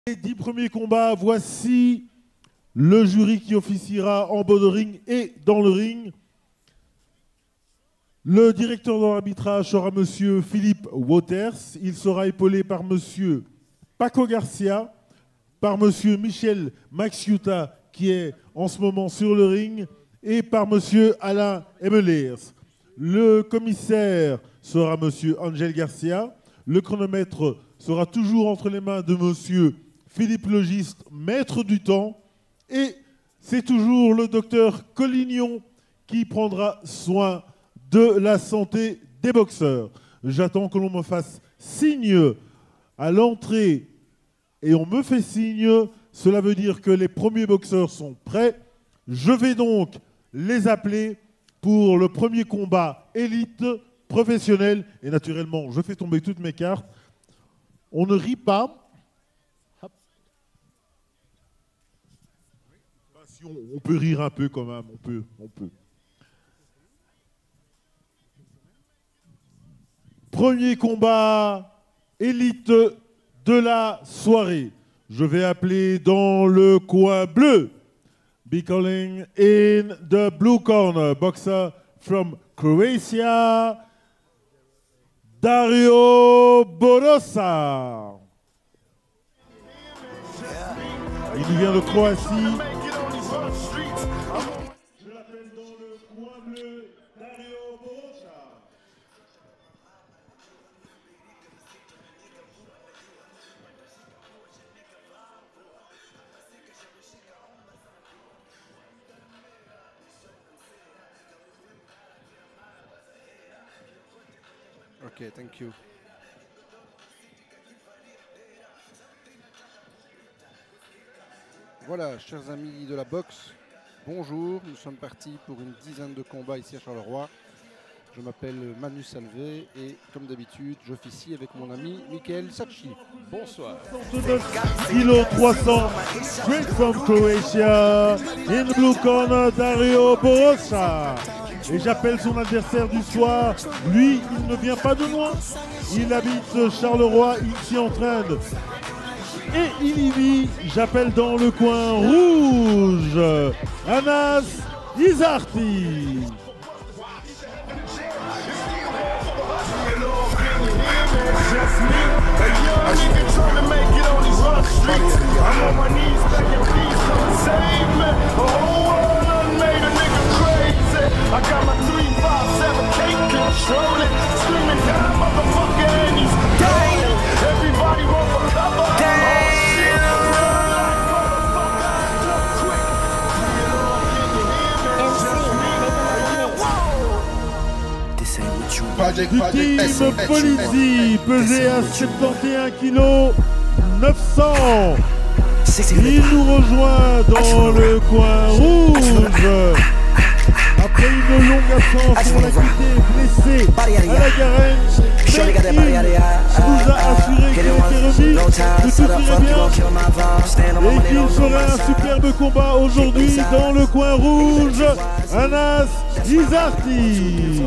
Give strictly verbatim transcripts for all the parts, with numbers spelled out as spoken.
Les dix premiers combats, voici le jury qui officiera en bas de ring et dans le ring. Le directeur de l'arbitrage sera monsieur Philippe Waters. Il sera épaulé par monsieur Paco Garcia, par monsieur Michel Maxiuta qui est en ce moment sur le ring et par monsieur Alain Emelers. Le commissaire sera monsieur Angel Garcia. Le chronomètre sera toujours entre les mains de monsieur Philippe Logiste, maître du temps. Et c'est toujours le docteur Collignon qui prendra soin de la santé des boxeurs. J'attends que l'on me fasse signe à l'entrée et on me fait signe. Cela veut dire que les premiers boxeurs sont prêts. Je vais donc les appeler pour le premier combat élite professionnel. Et naturellement, je fais tomber toutes mes cartes. On ne rit pas. On peut rire un peu quand même, on peut, on peut. Premier combat élite de la soirée. Je vais appeler dans le coin bleu. Be calling in the blue corner, boxer from Croatia, Dario Borosa. Il nous vient de Croatie. Je l'appelle dans le coin bleu, Dario Borosa. Ok, thank you. Voilà, chers amis de la boxe, bonjour. Nous sommes partis pour une dizaine de combats ici à Charleroi. Je m'appelle Manu Salvé et comme d'habitude, j'officie avec mon ami Michael Sacchi. Bonsoir. soixante-neuf kilos trois cents, straight from Croatia, in the blue corner, Dario Borosa. Et j'appelle son adversaire du soir. Lui, il ne vient pas de loin. Il habite Charleroi, il s'y entraîne. Et il y vit. J'appelle dans le coin rouge, Anas Izarti. I got my three five seven cake controlling, screaming down, motherfucker, and he's going. Everybody run for cover. Du team Polizzi, pesé à soixante et un kilos neuf cents. Il nous rejoint dans le coin rouge. Après une longue absence, on l'a quitté blessé à la Garenne, mais il nous a assuré qu'il était remis, que tout irait bien et qu'il ferait un superbe combat aujourd'hui dans le coin rouge, Anas Izarti.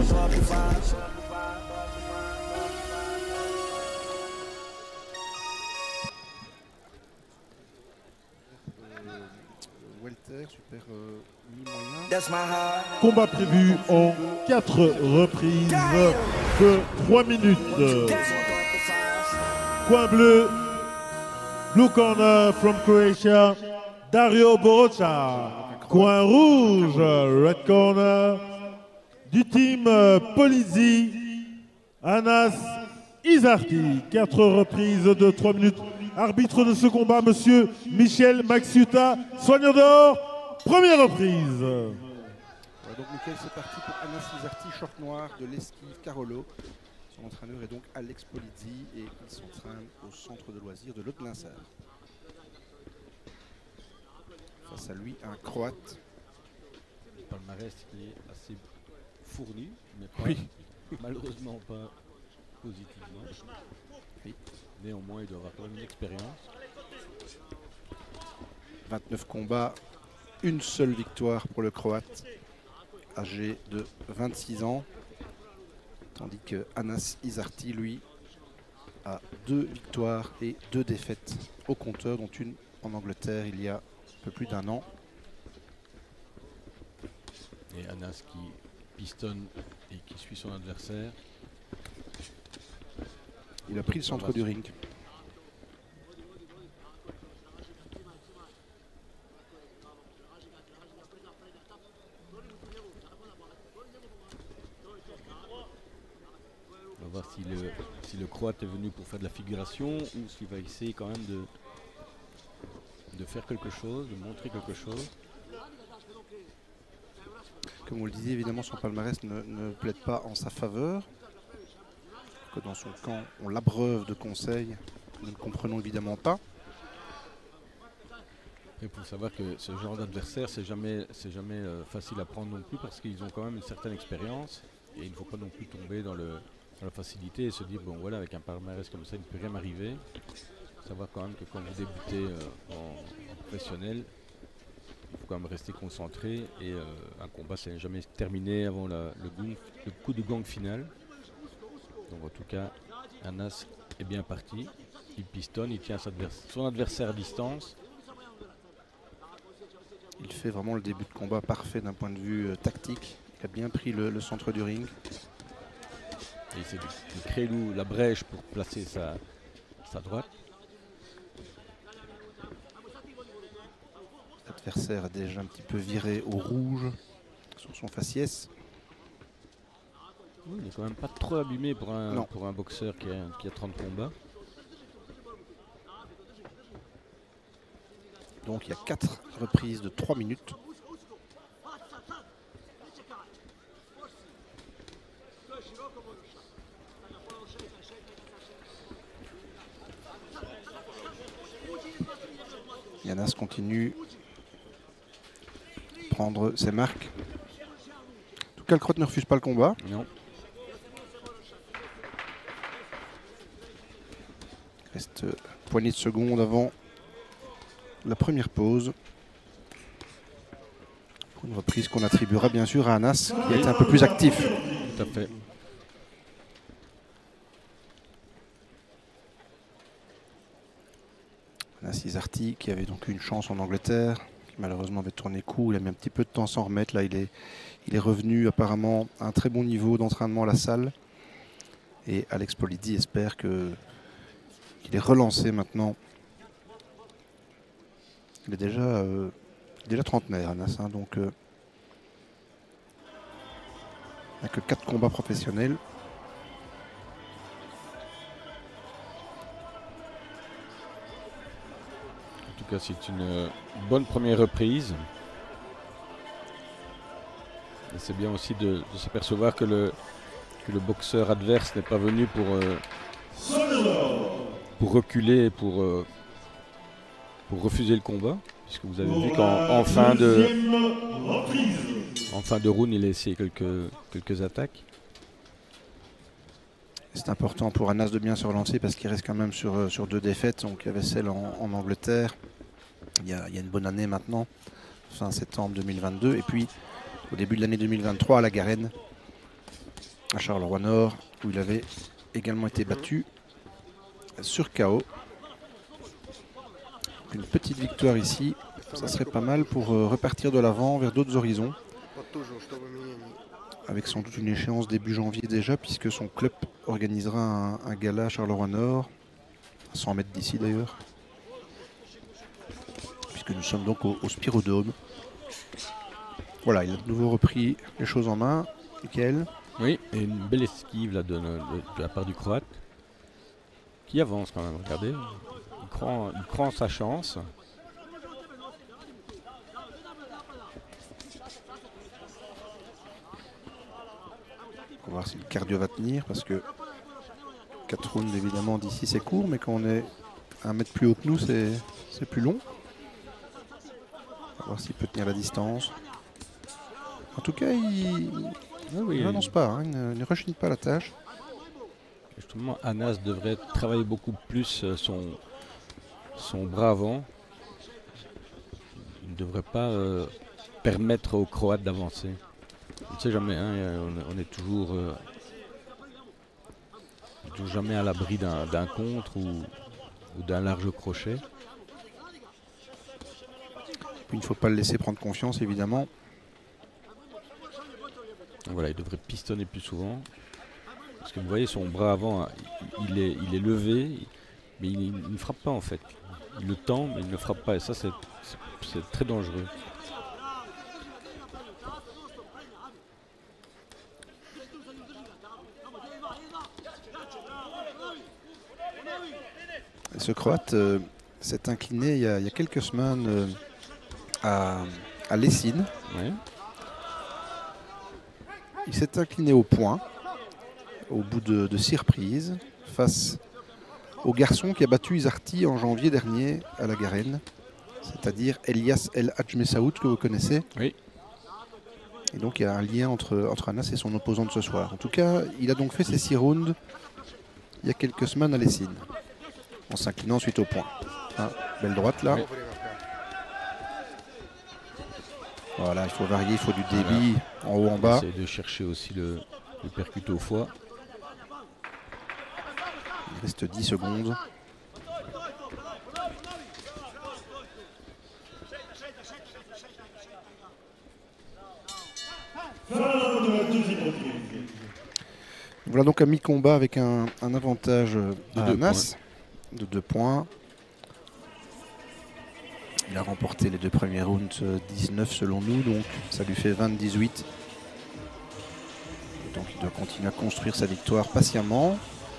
Welter, super euh, mi-moyen. Combat prévu en quatre reprises de trois minutes. Coin bleu, blue corner from Croatia, Dario Borosa. Coin rouge, red corner, du team Polizzi, Anas Izarti. Quatre reprises de trois minutes. Arbitre de ce combat, monsieur Michel Maxiuta, soigneur d'or, première reprise. Voilà, donc Michael, c'est parti pour Anas Izarti, short noir de l'esquive Carolo. Son entraîneur est donc Alex Polizzi et il s'entraîne au centre de loisirs de Lotlinser. Face à lui, un Croate. Le palmarès qui est assez fourni, mais pas, Oui. malheureusement pas positivement. Oui. Néanmoins, il doit avoir quand même une expérience. vingt-neuf combats, une seule victoire pour le Croate, âgé de vingt-six ans. Tandis que Anas Izarti, lui, a deux victoires et deux défaites au compteur, dont une en Angleterre il y a un peu plus d'un an. Et Anas qui pistonne et qui suit son adversaire. Il a pris le centre du ring. On va voir si le, si le Croate est venu pour faire de la figuration ou s'il va essayer quand même de, de faire quelque chose, de montrer quelque chose. Comme vous le disiez, évidemment, son palmarès ne, ne plaide pas en sa faveur. Que dans son camp, on l'abreuve de conseils. Nous ne comprenons évidemment pas. Il faut savoir que ce genre d'adversaire, c'est jamais, c'est jamais euh, facile à prendre non plus parce qu'ils ont quand même une certaine expérience et il ne faut pas non plus tomber dans, le, dans la facilité et se dire bon voilà, avec un palmarès comme ça, il ne peut rien m'arriver. Savoir quand même que quand vous débutez euh, en, en professionnel, il faut quand même rester concentré et euh, un combat c'est jamais terminé avant la, le, gong, le coup de gong final. Donc en tout cas, Anas est bien parti. Il pistonne, il tient son adversaire à distance. Il fait vraiment le début de combat parfait d'un point de vue euh, tactique. Il a bien pris le, le centre du ring. Et il essaie de créer la brèche pour placer sa, sa droite. L'adversaire a déjà un petit peu viré au rouge sur son faciès. Oui, il n'est quand même pas trop abîmé pour un, pour un boxeur qui a, qui a trente combats. Donc il y a quatre reprises de trois minutes. Anas continue à prendre ses marques. En tout cas, le Croate ne refuse pas le combat. Non. Il reste une poignée de secondes avant la première pause. Pour une reprise qu'on attribuera bien sûr à Anas, qui a été un peu plus actif. Tout à fait. Anas Izarti, qui avait donc eu une chance en Angleterre, qui malheureusement avait tourné coup. Il a mis un petit peu de temps à s'en remettre. Là, il est, il est revenu apparemment à un très bon niveau d'entraînement à la salle. Et Alex Polidi espère que qu'il est relancé maintenant. Il est déjà, euh, déjà trentenaire, Anas, hein, donc euh, il n'a que quatre combats professionnels. En tout cas, c'est une bonne première reprise. Et c'est bien aussi de, de s'apercevoir que le, que le boxeur adverse n'est pas venu pour, euh, pour reculer, pour, euh, pour refuser le combat. Puisque vous avez vu qu'en en fin de, en fin de round, il a essayé quelques, quelques attaques. C'est important pour Anas de bien se relancer parce qu'il reste quand même sur, sur deux défaites. Donc il y avait celle en, en Angleterre il y, a, il y a une bonne année maintenant, fin septembre deux mille vingt-deux. Et puis au début de l'année deux mille vingt-trois à la Garenne, à Charleroi-Nord, où il avait également été battu sur K O. Une petite victoire ici, ça serait pas mal pour repartir de l'avant vers d'autres horizons. Avec sans doute une échéance début janvier déjà, puisque son club organisera un, un gala à Charleroi-Nord, à cent mètres d'ici d'ailleurs. Puisque nous sommes donc au, au Spirodome. Voilà, il a de nouveau repris les choses en main. Mickaël. Oui, et une belle esquive là, de, de, de la part du Croate, qui avance quand même, regardez. Il croit, en, il croit en sa chance. On va voir si le cardio va tenir, parce que quatre rounds évidemment d'ici c'est court, mais quand on est un mètre plus haut que nous, c'est plus long. On va voir s'il peut tenir la distance. En tout cas, il ah oui, ne renonce pas, hein, il ne, ne rechigne pas la tâche. Justement, Anas devrait travailler beaucoup plus son, son bras avant. Il ne devrait pas euh, permettre aux Croates d'avancer. On ne sait jamais, hein, on, on est toujours euh, toujours jamais à l'abri d'un d'un contre ou, ou d'un large crochet. Puis il ne faut pas le laisser prendre confiance, évidemment. Donc voilà, il devrait pistonner plus souvent. Parce que vous voyez, son bras avant, il est, il est levé, mais il, il ne frappe pas en fait. Il le tend, mais il ne frappe pas. Et ça, c'est très dangereux. Ce Croate euh, s'est incliné il y, a, il y a quelques semaines euh, à, à Lessine. Ouais. Il s'est incliné au point, au bout de, de six reprises, face au garçon qui a battu Isarti en janvier dernier à la Garenne, c'est-à-dire Elias El Hadjmessaoud, que vous connaissez. Oui. Et donc il y a un lien entre, entre Anas et son opposant de ce soir. En tout cas, il a donc fait ses six rounds il y a quelques semaines à Lessine, en s'inclinant ensuite au point. Ah, belle droite là. Oui. Voilà, il faut varier, il faut du débit voilà. En haut, en bas. Essaye de chercher aussi le, le percut au foie. Il reste dix secondes. Voilà donc un mi-combat avec un, un avantage de Anas de deux points. Il a remporté les deux premiers rounds dix-neuf selon nous, donc ça lui fait vingt dix-huit. Donc il doit continuer à construire sa victoire patiemment.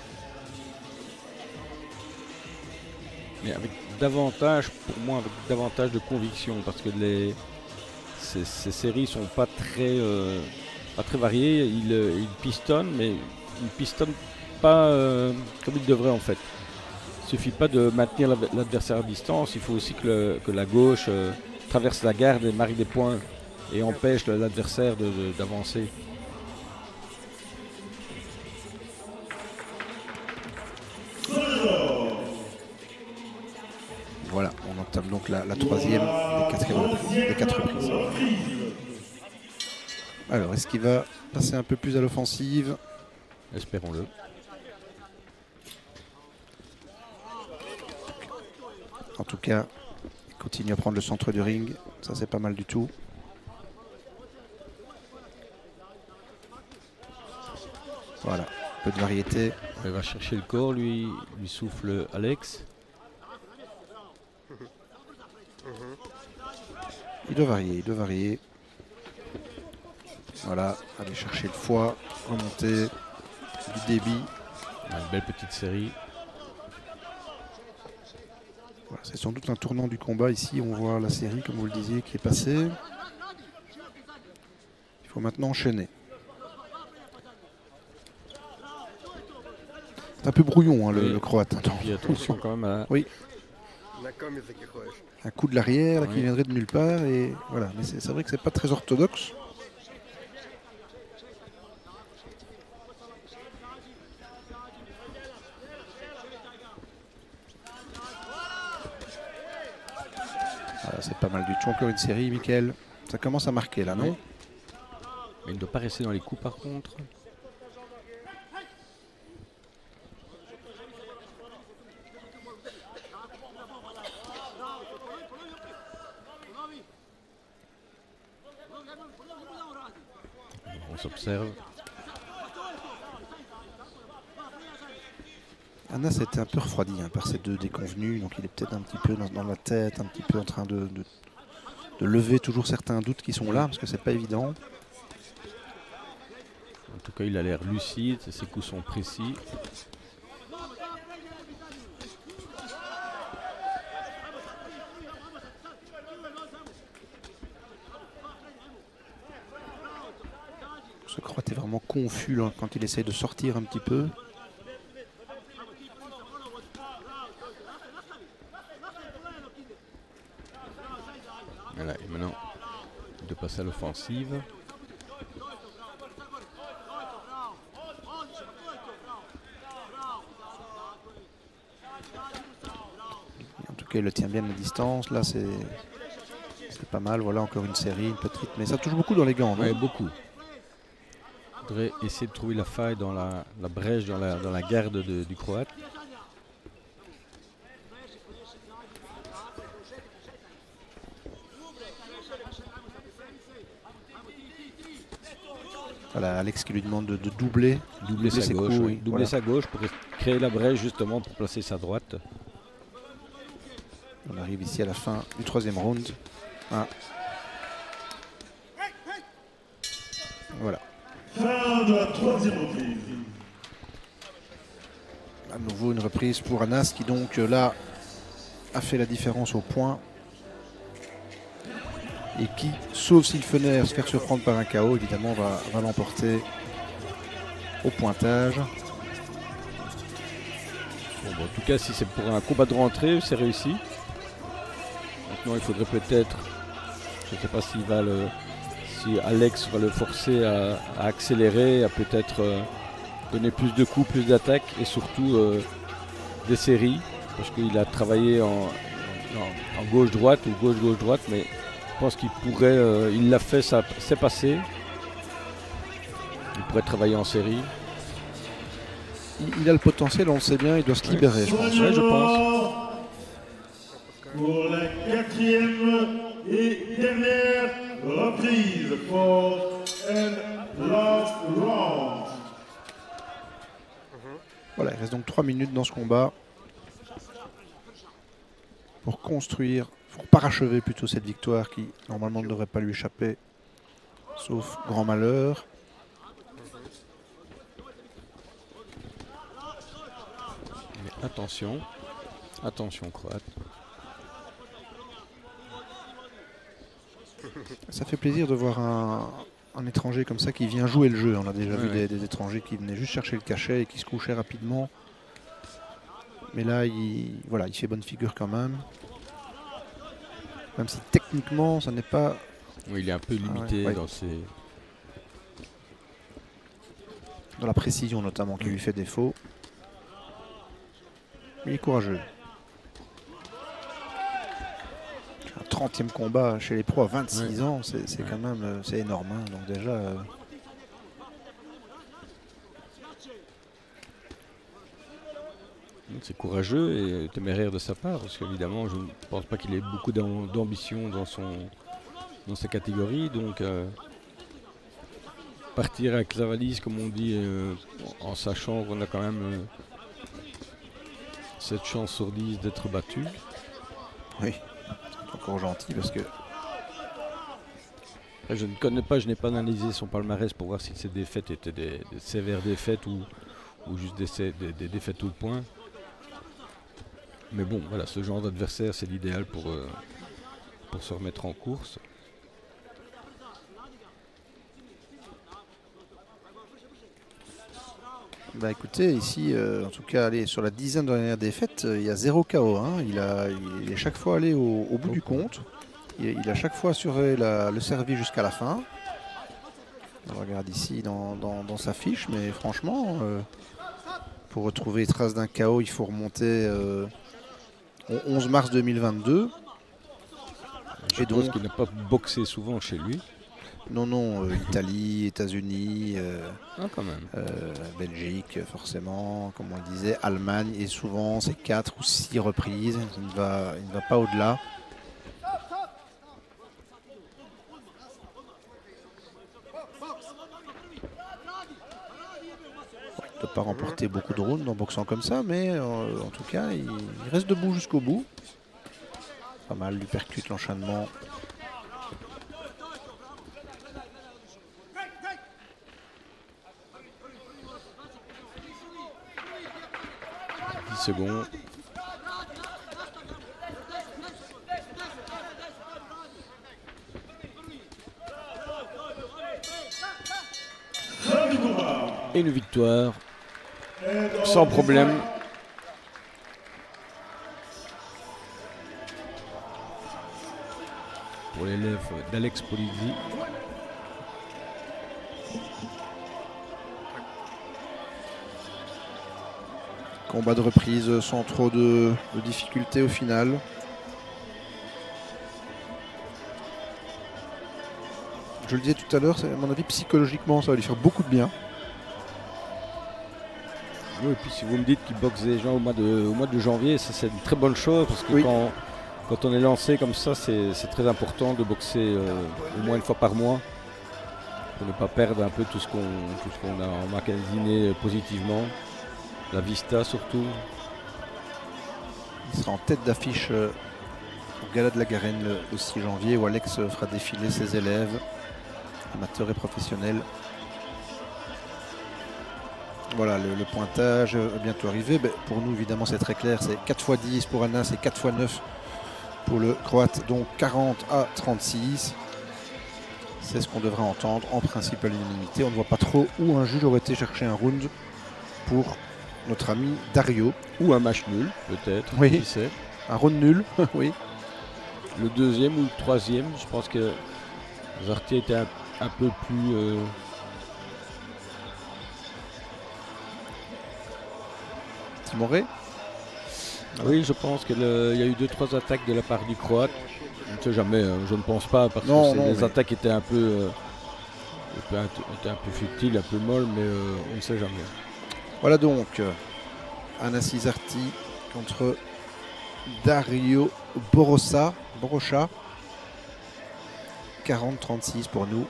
Mais avec davantage, pour moi, avec davantage de conviction, parce que les, ces, ces séries sont pas très, euh, pas très variées. Il, euh, il pistonne, mais il pistonne pas euh, comme il devrait en fait. Il ne suffit pas de maintenir l'adversaire à distance, il faut aussi que, le, que la gauche euh, traverse la garde et marie des points et empêche l'adversaire d'avancer. Voilà, on entame donc la, la troisième des, quatrième, des quatre reprises. Alors, est-ce qu'il va passer un peu plus à l'offensive? Espérons-le. En tout cas, il continue à prendre le centre du ring. Ça, c'est pas mal du tout. Voilà, un peu de variété. Il va chercher le corps, lui, lui souffle Alex. Il doit varier, il doit varier. Voilà, aller chercher le foie, remonter, du débit. Une belle petite série. Voilà, c'est sans doute un tournant du combat ici. On voit la série, comme vous le disiez, qui est passée. Il faut maintenant enchaîner. C'est un peu brouillon, hein, le, oui. le croate. Et puis attention quand même à... Oui. Un coup de l'arrière oui. qui viendrait de nulle part. Et voilà. Mais c'est vrai que c'est pas très orthodoxe. Voilà, c'est pas mal du tout. Encore une série, Mickaël. Ça commence à marquer là, non? Mais il ne doit pas rester dans les coups par contre. On s'observe. Anas était un peu refroidi hein, par ces deux déconvenus, donc il est peut-être un petit peu dans, dans la tête, un petit peu en train de, de, de lever toujours certains doutes qui sont là, parce que c'est pas évident. En tout cas, il a l'air lucide, ses coups sont précis. Ce croate est vraiment confus là, quand il essaye de sortir un petit peu. Voilà, et maintenant, de passer à l'offensive. En tout cas, il le tient bien à distance. Là, c'est pas mal. Voilà, encore une série, une petite. Mais ça touche beaucoup dans les gants. Oui, beaucoup. faudrait essayer de trouver la faille dans la, la brèche, dans la, dans la garde de, du Croate. Voilà, Alex qui lui demande de, de doubler, Doubler, sa ses gauche, coups, oui. oui. Doubler Voilà. sa gauche pour créer la brèche justement pour placer sa droite. On arrive ici à la fin du troisième round. Ah. Voilà. Fin de la troisième reprise. À nouveau une reprise pour Anas qui donc euh, là a fait la différence au point. Et qui, sauf s'il venait à se faire surprendre par un K O, évidemment va, va l'emporter au pointage. Bon, bon, en tout cas, si c'est pour un combat de rentrée, c'est réussi. Maintenant, il faudrait peut-être, je ne sais pas s'il va le, si Alex va le forcer à, à accélérer, à peut-être euh, donner plus de coups, plus d'attaques et surtout euh, des séries, parce qu'il a travaillé en, en, en gauche-droite ou gauche-gauche-droite, mais je pense qu'il pourrait, euh, il l'a fait, ça s'est passé. Il pourrait travailler en série. Il, il a le potentiel, on le sait bien, il doit se libérer, je pense. Ouais, je pense. Pour la quatrième et dernière reprise for and last round. Voilà, il reste donc trois minutes dans ce combat pour construire, pour parachever plutôt cette victoire qui normalement ne devrait pas lui échapper, sauf grand malheur. Mais attention, attention Croate. Ça fait plaisir de voir un, un étranger comme ça qui vient jouer le jeu. On a déjà Ouais, vu ouais. des, des étrangers qui venaient juste chercher le cachet et qui se couchaient rapidement. Mais là, il, voilà, il fait bonne figure quand même. Même si techniquement, ça n'est pas... Oui, il est un peu Ah ouais, limité ouais. dans ses... dans la précision notamment qui lui fait défaut. Mais il est courageux. Un trentième combat chez les pros à vingt-six ans, c'est c'est Ouais. quand même euh, c'est énorme. Hein. Donc déjà, euh, C'est courageux et téméraire de sa part, parce qu'évidemment, je ne pense pas qu'il ait beaucoup d'am- d'ambition dans, son, dans sa catégorie. Donc, euh, partir avec la valise, comme on dit, euh, en sachant qu'on a quand même euh, cette chance sur dix d'être battu. oui, c'est encore gentil parce que Après, je ne connais pas, je n'ai pas analysé son palmarès pour voir si ces défaites étaient des, des sévères défaites ou, ou juste des, sé- des- des défaites au point. Mais bon, voilà, ce genre d'adversaire, c'est l'idéal pour, euh, pour se remettre en course. Bah écoutez, ici, euh, en tout cas, allez, sur la dizaine de dernières défaites, euh, il y a zéro K O. Hein. Il, a, il est chaque fois allé au, au bout du compte. Il, il a chaque fois assuré la- le servi jusqu'à la fin. On regarde ici dans, dans- dans sa fiche, mais franchement, euh, pour retrouver les traces d'un K O, il faut remonter euh, au onze mars deux mille vingt-deux. Je Et pense donc- qu'il n'a pas boxé souvent chez lui. Non, non, euh, Italie, États-Unis, euh, Ah, quand même. euh, Belgique, forcément, comme on le disait, Allemagne, et souvent c'est quatre ou six reprises. Il ne va, il ne va pas au-delà. Il ne peut pas remporter beaucoup de rounds en boxant comme ça, mais euh, en tout cas, il, il reste debout jusqu'au bout. Pas mal, lui percute l'enchaînement. dix secondes. Fin du combat. Et une victoire, And sans on problème. decide- Pour l'élève d'Alex Polizzi. Combat de reprise sans trop de, de difficultés au final. je le disais tout à l'heure, à mon avis, psychologiquement, ça va lui faire beaucoup de bien. Oui, et puis si vous me dites qu'il boxe des gens au mois de, au mois de janvier, ça c'est une très bonne chose parce que Oui. quand, quand on est lancé comme ça, c'est c'est très important de boxer euh, au moins une fois par mois pour ne pas perdre un peu tout ce qu'on tout ce qu'on a emmagasiné positivement. La vista surtout. Il sera en tête d'affiche euh, au Gala de la Garenne le, le six janvier où Alex fera défiler ses élèves, amateurs et professionnels. Voilà, le, le pointage est bientôt arrivé. Ben, pour nous, évidemment, c'est très clair. C'est quatre fois dix pour Alain, c'est quatre fois neuf pour le Croate. Donc quarante à trente-six. C'est ce qu'on devrait entendre en principe à l'unanimité. On ne voit pas trop où un juge aurait été chercher un round pour notre ami Dario. Ou un match nul, peut-être. Oui. Qui sait. Un round nul, oui. Le deuxième ou le troisième, je pense que Zartier était un, un peu plus... euh, Timoré. Oui, je pense qu'il y a eu deux trois attaques de la part du Croate. Je ne sais jamais, hein, je ne pense pas, parce Non, que non, les mais- attaques étaient un peu, euh, étaient un- étaient un peu futiles, un peu molles, mais euh, on ne sait jamais. Voilà donc euh, Anassi Zarti contre Dario Borossa. Borocha. quarante trente-six pour nous.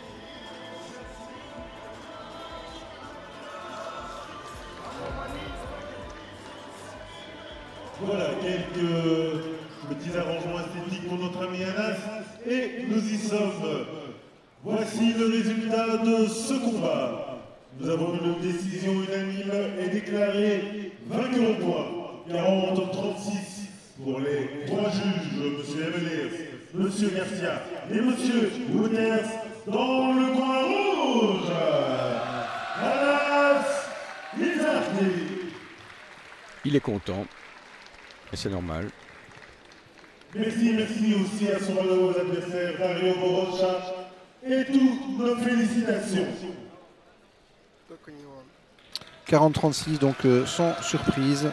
Voilà, quelques petits arrangements esthétiques pour notre ami Anas. Et nous y sommes. Voici le résultat de ce combat. Nous avons une décision unanime et déclaré vainqueur au point. quarante trente-six pour les trois juges, M. Emelers, M. Garcia et M. Wouters dans le coin rouge. Anas Izarti. Il est content, et c'est normal. Merci, merci aussi à son malheureux adversaire Dario Borocha et toutes nos félicitations. quarante trente-six, donc euh, sans surprise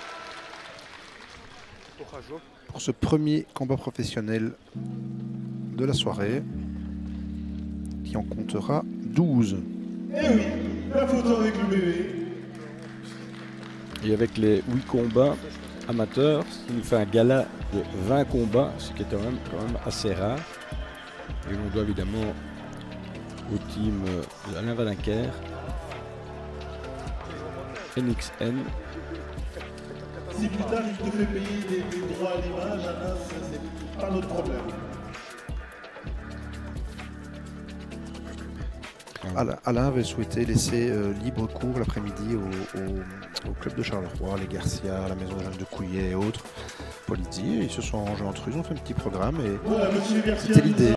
pour ce premier combat professionnel de la soirée qui en comptera douze. Et oui, la photo avec le bébé. Et avec les huit combats amateurs, il nous fait un gala de vingt combats, ce qui est quand même, quand même assez rare. Et on doit évidemment au team euh, de Alain Valinquer, N X N. Si plus tard il te fait payer des, des droits à l'image, Anas, c'est pas notre problème. Alain Alain avait souhaité laisser euh, libre cours l'après-midi au, au- au club de Charleroi, les Garcia, la maison de jeunes de Couillet et autres. Polizzi, et ils se sont arrangés entre eux, ils ont fait un petit programme et Voilà, monsieur Garcia. c'était l'idée.